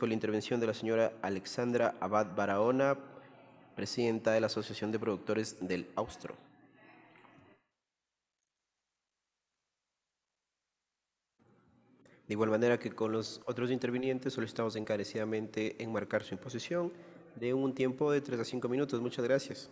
fue la intervención de la señora Alexandra Abad Barahona, presidenta de la Asociación de Productores del Austro. De igual manera que con los otros intervinientes, solicitamos encarecidamente enmarcar su imposición de un tiempo de 3 a 5 minutos. Muchas gracias.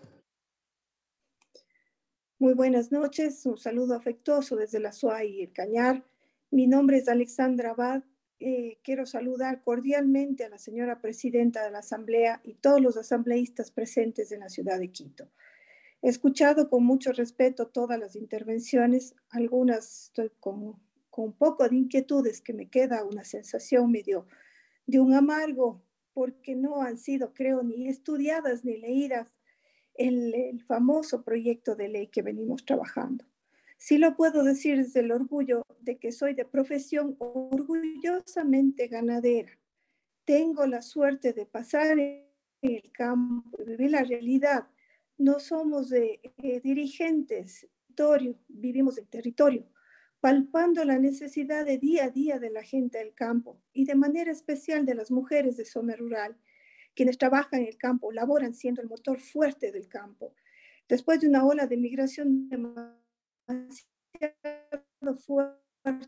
Muy buenas noches, un saludo afectuoso desde la SUAY y el Cañar. Mi nombre es Alexandra Abad. Quiero saludar cordialmente a la señora presidenta de la Asamblea y todos los asambleístas presentes en la ciudad de Quito. He escuchado con mucho respeto todas las intervenciones, algunas estoy con un poco de inquietudes, que me queda una sensación medio de un amargo, porque no han sido, creo, ni estudiadas ni leídas el famoso proyecto de ley que venimos trabajando. Sí lo puedo decir desde el orgullo de que soy de profesión orgullosamente ganadera. Tengo la suerte de pasar en el campo y vivir la realidad. No somos dirigentes, vivimos en territorio, palpando la necesidad de día a día de la gente del campo y de manera especial de las mujeres de zona rural, quienes trabajan en el campo, laboran siendo el motor fuerte del campo. Después de una ola de migración demasiado fuerte,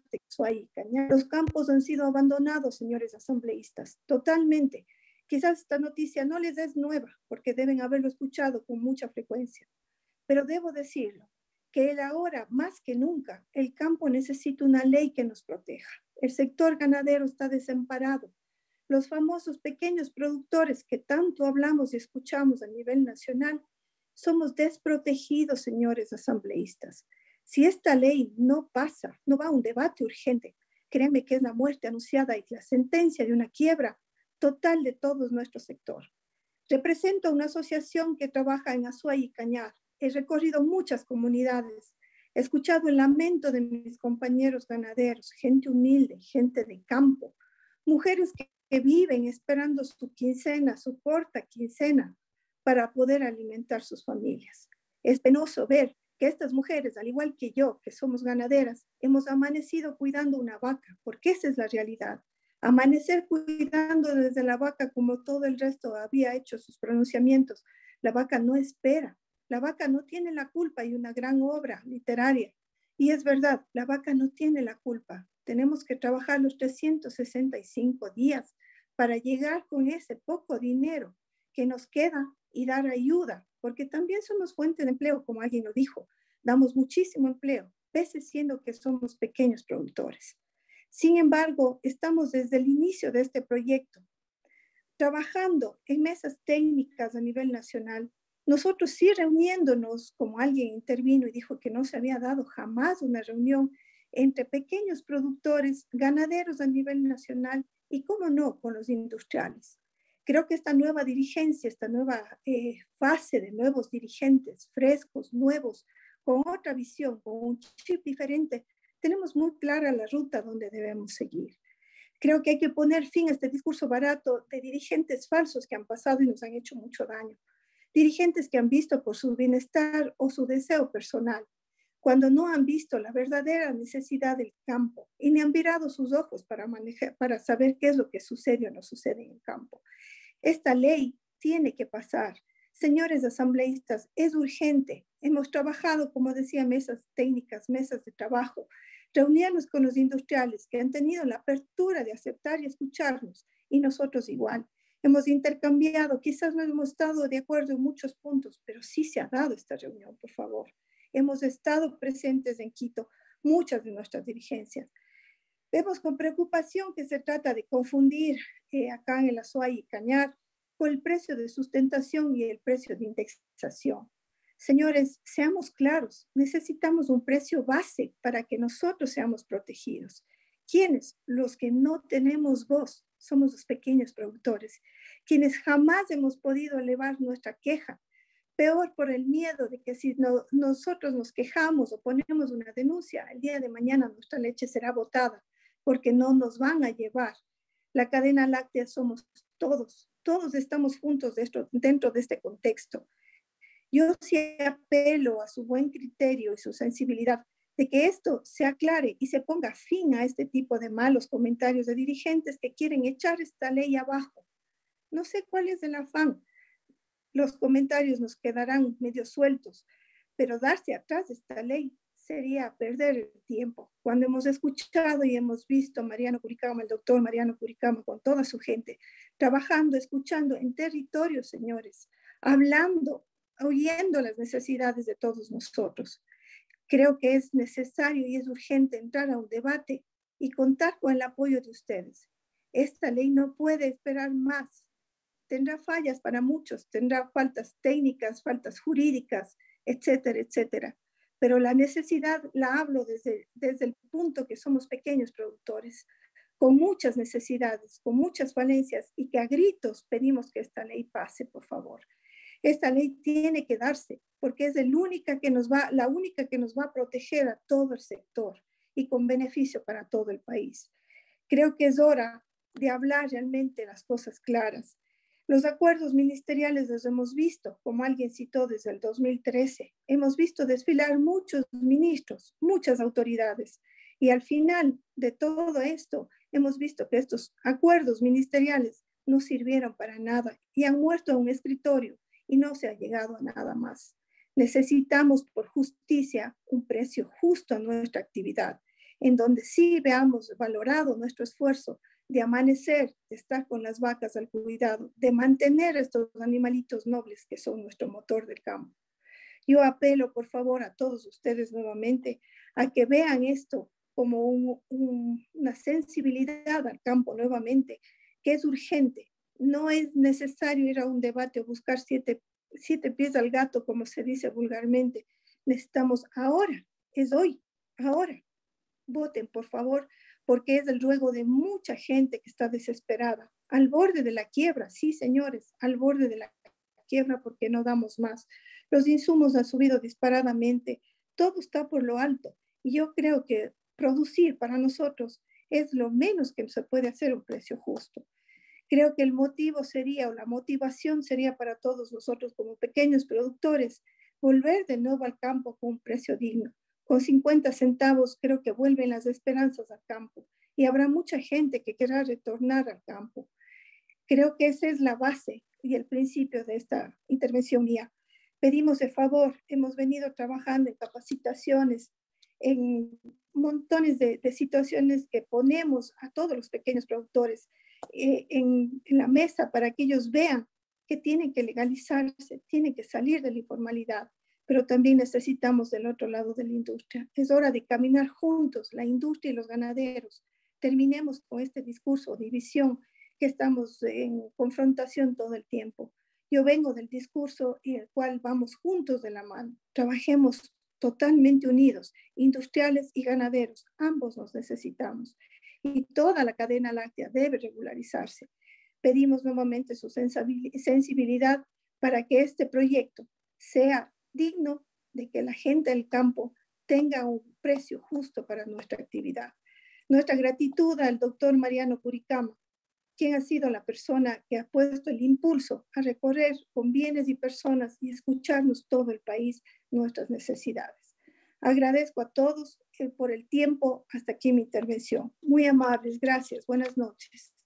los campos han sido abandonados, señores asambleístas, totalmente. Quizás esta noticia no les es nueva, porque deben haberlo escuchado con mucha frecuencia, pero debo decirlo, que ahora más que nunca el campo necesita una ley que nos proteja. El sector ganadero está desamparado. Los famosos pequeños productores que tanto hablamos y escuchamos a nivel nacional, somos desprotegidos, señores asambleístas. Si esta ley no pasa, no va a un debate urgente, créanme que es la muerte anunciada y la sentencia de una quiebra total de todo nuestro sector. Represento a una asociación que trabaja en Azuay y Cañar. He recorrido muchas comunidades, he escuchado el lamento de mis compañeros ganaderos, gente humilde, gente de campo, mujeres que viven esperando su quincena, su corta quincena, para poder alimentar sus familias. Es penoso ver que estas mujeres, al igual que yo, que somos ganaderas, hemos amanecido cuidando una vaca, porque esa es la realidad. Amanecer cuidando desde la vaca como todo el resto había hecho sus pronunciamientos. La vaca no espera, la vaca no tiene la culpa, hay una gran obra literaria. Y es verdad, la vaca no tiene la culpa. Tenemos que trabajar los 365 días para llegar con ese poco dinero que nos queda y dar ayuda, porque también somos fuente de empleo, como alguien lo dijo. Damos muchísimo empleo, pese siendo que somos pequeños productores. Sin embargo, estamos desde el inicio de este proyecto trabajando en mesas técnicas a nivel nacional. Nosotros sí reuniéndonos, como alguien intervino y dijo que no se había dado jamás una reunión entre pequeños productores, ganaderos a nivel nacional y, cómo no, con los industriales. Creo que esta nueva dirigencia, esta nueva fase de nuevos dirigentes frescos, nuevos, con otra visión, con un chip diferente, tenemos muy clara la ruta donde debemos seguir. Creo que hay que poner fin a este discurso barato de dirigentes falsos que han pasado y nos han hecho mucho daño. Dirigentes que han visto por su bienestar o su deseo personal, cuando no han visto la verdadera necesidad del campo y ni han virado sus ojos para saber qué es lo que sucede o no sucede en el campo. Esta ley tiene que pasar. Señores asambleístas, es urgente. Hemos trabajado, como decía, mesas técnicas, mesas de trabajo, reunirnos con los industriales que han tenido la apertura de aceptar y escucharnos, y nosotros igual. Hemos intercambiado, quizás no hemos estado de acuerdo en muchos puntos, pero sí se ha dado esta reunión, por favor. Hemos estado presentes en Quito, muchas de nuestras dirigencias. Vemos con preocupación que se trata de confundir acá en el Azuay y Cañar con el precio de sustentación y el precio de indexación. Señores, seamos claros, necesitamos un precio base para que nosotros seamos protegidos. ¿Quiénes? Los que no tenemos voz, somos los pequeños productores, quienes jamás hemos podido elevar nuestra queja. Peor por el miedo de que si nosotros nos quejamos o ponemos una denuncia, el día de mañana nuestra leche será botada porque no nos van a llevar. La cadena láctea somos todos, todos estamos juntos dentro de este contexto. Yo sí apelo a su buen criterio y su sensibilidad de que esto se aclare y se ponga fin a este tipo de malos comentarios de dirigentes que quieren echar esta ley abajo. No sé cuál es el afán. Los comentarios nos quedarán medio sueltos, pero darse atrás de esta ley sería perder el tiempo. Cuando hemos escuchado y hemos visto a Mariano Curicama, el doctor Mariano Curicama, con toda su gente, trabajando, escuchando en territorio, señores, hablando, oyendo las necesidades de todos nosotros. Creo que es necesario y es urgente entrar a un debate y contar con el apoyo de ustedes. Esta ley no puede esperar más. Tendrá fallas para muchos, tendrá faltas técnicas, faltas jurídicas, etcétera, etcétera. Pero la necesidad la hablo desde el punto que somos pequeños productores, con muchas necesidades, con muchas falencias y que a gritos pedimos que esta ley pase, por favor. Esta ley tiene que darse porque es la única que nos va a proteger a todo el sector y con beneficio para todo el país. Creo que es hora de hablar realmente las cosas claras. Los acuerdos ministeriales los hemos visto, como alguien citó, desde el 2013. Hemos visto desfilar muchos ministros, muchas autoridades. Y al final de todo esto, hemos visto que estos acuerdos ministeriales no sirvieron para nada y han muerto en un escritorio y no se ha llegado a nada más. Necesitamos por justicia un precio justo a nuestra actividad, en donde sí veamos valorado nuestro esfuerzo de amanecer, de estar con las vacas al cuidado, de mantener estos animalitos nobles que son nuestro motor del campo. Yo apelo, por favor, a todos ustedes nuevamente a que vean esto como una sensibilidad al campo nuevamente, que es urgente. No es necesario ir a un debate o buscar siete pies al gato, como se dice vulgarmente. Necesitamos ahora, es hoy, ahora. Voten, por favor, porque es el ruego de mucha gente que está desesperada, al borde de la quiebra, sí, señores, al borde de la quiebra porque no damos más. Los insumos han subido disparadamente, todo está por lo alto y yo creo que producir para nosotros es lo menos que se puede hacer un precio justo. Creo que el motivo sería, o la motivación sería para todos nosotros como pequeños productores, volver de nuevo al campo con un precio digno. Con 50 centavos creo que vuelven las esperanzas al campo y habrá mucha gente que querrá retornar al campo. Creo que esa es la base y el principio de esta intervención mía. Pedimos de favor, hemos venido trabajando en capacitaciones, en montones de situaciones que ponemos a todos los pequeños productores en la mesa para que ellos vean que tienen que legalizarse, tienen que salir de la informalidad, pero también necesitamos del otro lado de la industria. Es hora de caminar juntos, la industria y los ganaderos. Terminemos con este discurso de división que estamos en confrontación todo el tiempo. Yo vengo del discurso en el cual vamos juntos de la mano, trabajemos totalmente unidos, industriales y ganaderos, ambos nos necesitamos. Y toda la cadena láctea debe regularizarse. Pedimos nuevamente su sensibilidad para que este proyecto sea digno de que la gente del campo tenga un precio justo para nuestra actividad. Nuestra gratitud al doctor Mariano Curicama, quien ha sido la persona que ha puesto el impulso a recorrer con bienes y personas y escucharnos todo el país nuestras necesidades. Agradezco a todos por el tiempo. Hasta aquí mi intervención. Muy amables. Gracias. Buenas noches.